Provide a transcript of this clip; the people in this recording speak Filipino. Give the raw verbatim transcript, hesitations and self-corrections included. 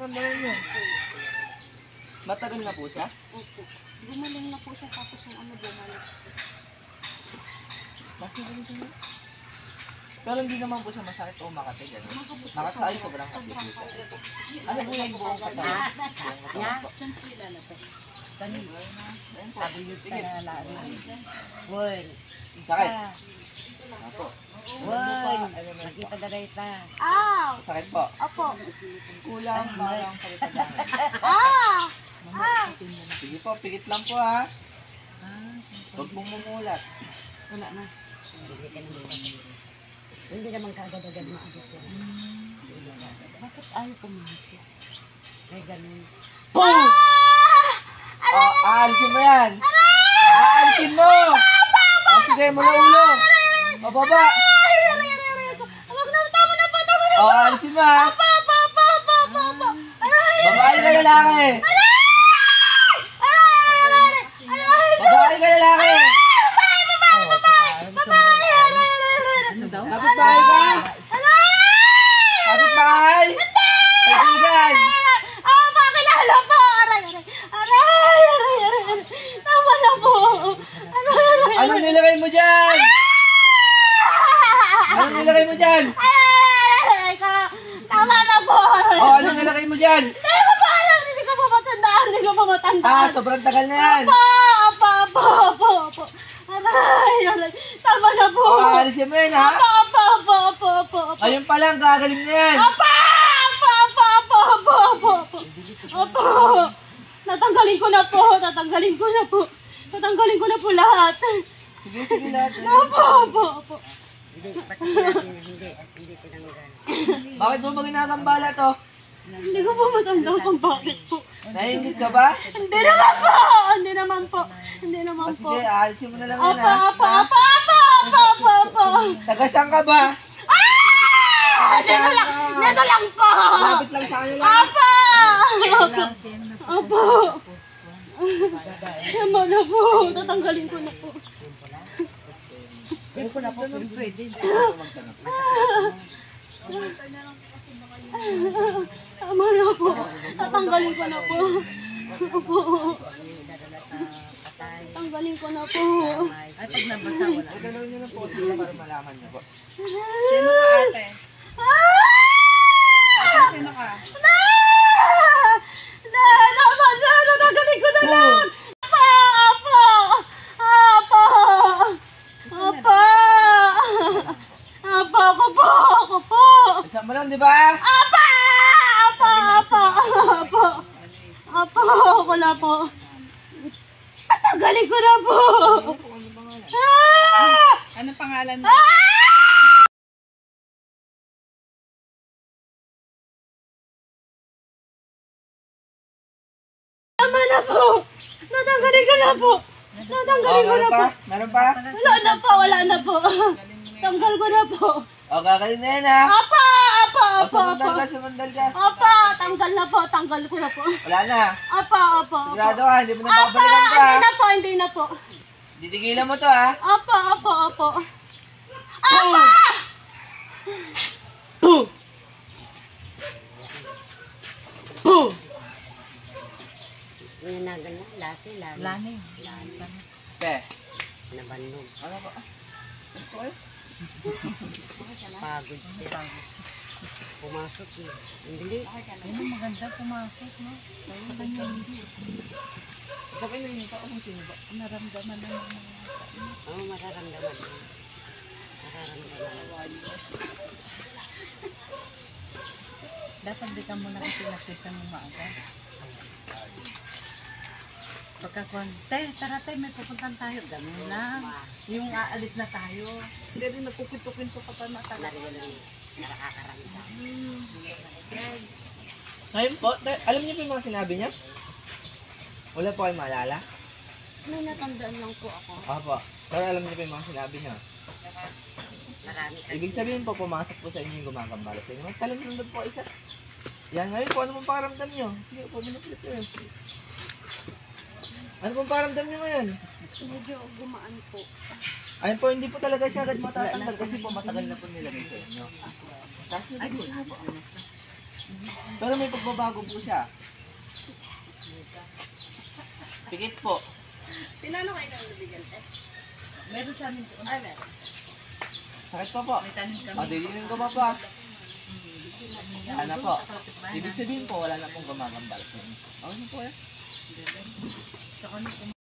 naramdaman niyo? Matagal na po siya? Opo. Gumaling na po siya tapos yung ano bumalik. Bakit ganito niya? Pero hindi naman po siya masakit o makati. Makatay, sobrang kapit po. Ano po yung buong katawan? Yan. Saan po ilalabas? Kanino? Sabi niyo, sige. Wol. Sakit. Apo. Wol. Makita na rin ita. Aw! Sakit po. Opo. Kulang parang salita-dami. Ah! Ah! Sige po, pigit lang po ha. Huwag mong mumulat. Wala na. Hindi ka naman. Hindi naman kagad-agad maagos yan. Bakit ayaw pumasok? May ganun. Boom! Oh, aalisin mo yan. Aalisin mo! Oh, sige, mula ulo. O, baba. Huwag na, tama na po, tama na po! O, aalisin mo ha. Pa, pa, pa, pa, pa, pa! Aray! Babae ka lalaki. Babae ka lalaki. Kapit bahay ka? Kapit bahay? Kaibigan. Ah, pakilala po! Aray, aray! Aray, aray, aray! Tama na po! Aray, aray! Anong nilagay mo dyan? Anong nilagay mo dyan? Aray, ka! Tama na po! O, anong nilagay mo dyan? Hindi ko pa alam! Hindi ko pa matandaan! Hindi ko pa matandaan! Ah, sobrang tagal na yan. Apa! Apa! Apa! Apa! Apa! Aray! Aray! Tama na po! O, aalisin mo yan ha. Apa! Apa! Apa! Apa! Apa! Apa! Ayun pa lang, gagaling na yan. Apa! Apa! Apa! Apa! Apa! Apa! Apa! Natanggalin ko na po! Tatanggalin ko na po! Tatanggalin ko na po lahat! Sige, sige lahat. Apa! Apa! Apa! Hindi, pati natin hindi. At hindi tinanggal. Bakit mo ba ginagambala to? Hindi ko po matandaan kung bakit po. Nahingit ka ba? Hindi naman po! Hindi naman po! Hindi naman O, po! sige, aalisin mo na lang yan Apa! ha. Apa! Apa! Apa! Apa! Apa! Apa! Tagasang ka ba? Ah! Dito lang! Dito lang po! Lapit lang sa kanila. Apa! Apa! Apa! Tama na po! Tatanggalin ko na po. Hindi ko na po pwede. Tama na po. Tatanggalin ko na po. Opo. Tatanggalin ko na po. Ay, pag nabasa, wala. Ay, gano'n nyo lang po sila para malaman nyo po. Sino ka ate? Sino ka? Na! Na! Tama na! Tatanggalin ko na lang! Apa! Apa! Apa! Apa! Apa! Ako po! Ako po! Isa mo lang, di ba? Apa! Apa! Apa! Apa! Apa! Ako na po. Tatanggalin ko na po! Ah! Anong pangalan mo? Ah! Tama na po! Natanggalin ko na po! Natanggalin ko O, na meron po! pa? Meron pa? Wala na po! Wala na po! Tanggal ko na po! O, gagaling na yan ha. Apa! Apa! O, Apa! sumandal Apa! ka, sumandal ka. Apa! Tanggal na po! Tanggal ko na po! Wala na. Apa! Apa! Apa! Sigurado ka, hindi mo na Apa! babalikan ka ha. Hindi na po! Hindi na po! Titigilan mo to ha. Apa! Apa! Apa! Boom! Apa! Boom! Boom! Nanagan na, lasi, lani. Lani. Lani. Be, Nabanog. ano ba? Gusto ko eh. Pagod siya. Pumasok niya. Hindi. Ano maganda pumasok, no? Sa kanya hindi. Sabi na yun, ako kung sino ba? Naramdaman na naman. Oo, mararamdaman mo. Mararamdaman mo. Dapat di ka muna kasi nakita ng maaga. Pagkakonte, tara tayo, may pupuntan tayo. Ganun lang. Yung aalis na tayo. Hindi rin nagkukwento-kwento ka pa matagal. Nakakaramdam. Ngayon po, te- alam niyo po yung mga sinabi niya? Wala po kayo maalala? May natandaan lang po ako. Opo. Pero alam niyo po yung mga sinabi niya. Marami kasi. Ibig sabihin po, pumasok po sa inyo yung gumagambala sa inyo. Magtalang nandun po isa. Yan ngayon, kung ano pong pakiramdam niyo? Sige po, binaplit ko yun. Ano pong pakiramdam niyo ngayon? Medyo gumaan po. Ayun po, hindi po talaga siya agad matatanggal kasi po matagal na po nilagay sa inyo. Tapos na din po. Pero may pagbabago po siya. Pikit po. Pinano kayo nang nabigyan, te? Meron sa amin doon. Ay, meron. Sakit pa po. May tanim kami. O, dilinin ko pa po. Ano po? Kapitbahay Ibig sabihin po, wala na pong gumagambal. Okay po yan. Sa kanya,